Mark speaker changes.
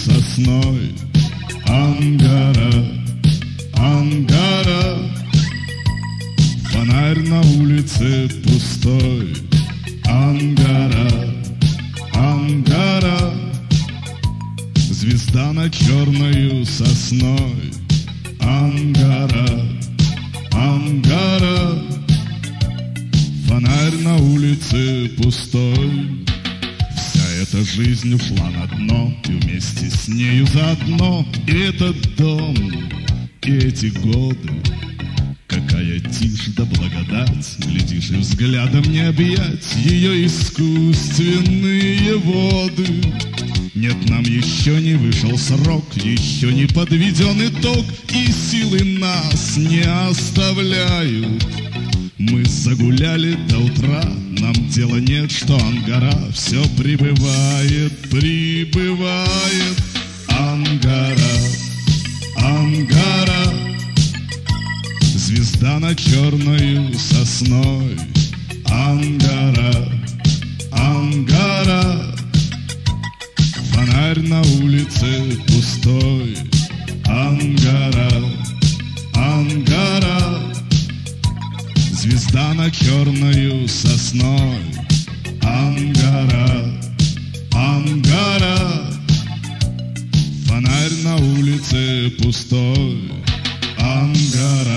Speaker 1: сосной. Ангара, Ангара, фонарь на улице пустой. Ангара, Ангара, звезда над черною сосной. Ангара, Ангара, фонарь на улице пустой. Вся эта жизнь ушла на дно, и вместе с нею заодно и этот дом, и эти годы. Какая тишь да благодать, глядишь, и взглядом не объять ее искусственные воды. Нет, нам еще не вышел срок, еще не подведен итог, и силы нас не оставляют. Мы загуляли до утра, нам дела нет, что Ангара все прибывает, прибывает. Ангара, Ангара, звезда над черною сосной. Ангара, Ангара, фонарь на улице пустой. Ангара, Ангара, звезда над черною сосной. Ангара, Ангара, фонарь на улице пустой. Ангара.